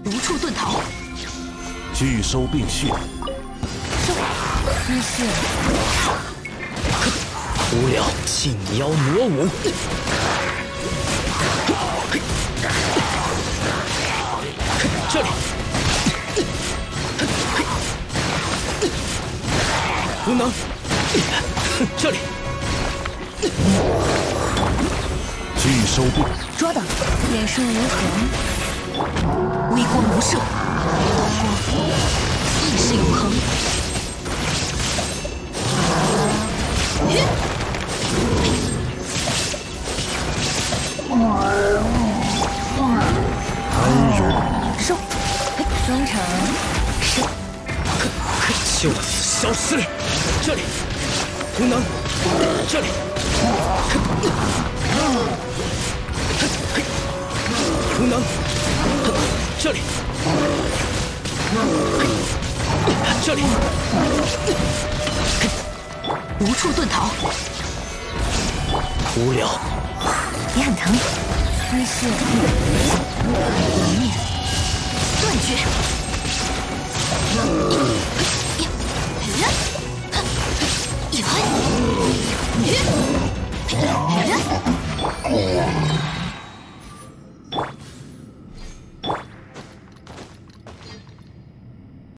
无处遁逃。 拒收并蓄。 姿势。 无聊，禁妖魔舞。这里。无能。这里。 拒收并。 捉到。眼顺无痕。微光无射。意识永恒。 安柔。 收。双城。收。 就此消失。这里。无能。这里。无能。这里。这里。 无处遁逃。 无聊。 也很疼。姿势。一念。断绝。